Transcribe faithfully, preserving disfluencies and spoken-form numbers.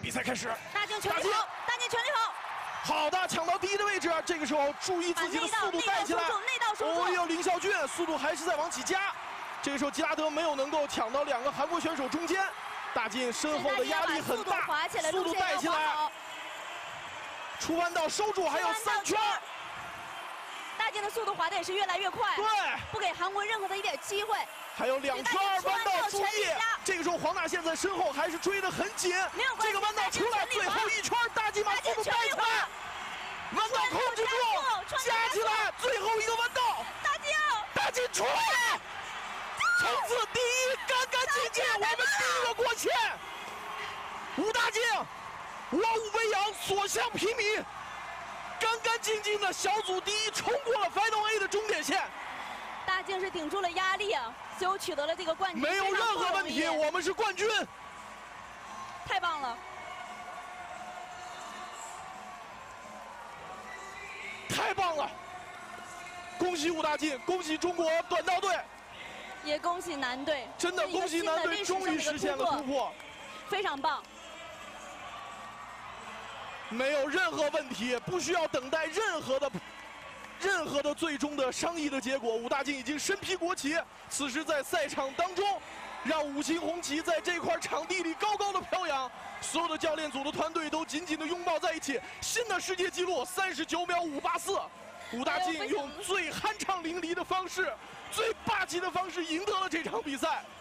比赛开始。 大靖全力跑，大靖全力跑。 好的，抢到第一的位置，这个时候注意自己的速度带起来。 内道输出， 哦呦，林孝俊速度还是在往起加。这个时候吉拉德没有能够抢到两个韩国选手中间，大靖身后的压力很大，速度带起来。出弯道收住，还有三圈。 大靖的速度滑的也是越来越快， 对， 不给韩国任何的一点机会。 还有两圈弯道，注意！这个时候黄大宪在身后还是追得很紧。 没有关系， 这个弯道出来，最后一圈，大靖把速度带起来。 弯道控制住，加起来，最后一个弯道， 大靖， 大靖出来，冲刺第一，干干净净，我们第一个过线。吴大靖，我武为阳，所向披靡，干干净净的小组第一，冲过了 Final A 的终点线。 大靖是顶住了压力啊，最后取得了这个冠军， 没有任何问题，我们是冠军， 太棒了。 太棒了！恭喜武大靖，恭喜中国短道队， 也恭喜男队。 真的恭喜男队终于实现了突破， 非常棒。 没有任何问题，不需要等待任何的、任何的最终的商议的结果。武大靖已经身披国旗，此时在赛场当中，让五星红旗在这块场地里高高的飘扬。 所有的教练组的团队都紧紧的拥抱在一起，新的世界纪录三十九秒五八四，武大靖用最酣畅淋漓的方式、最霸气的方式赢得了这场比赛。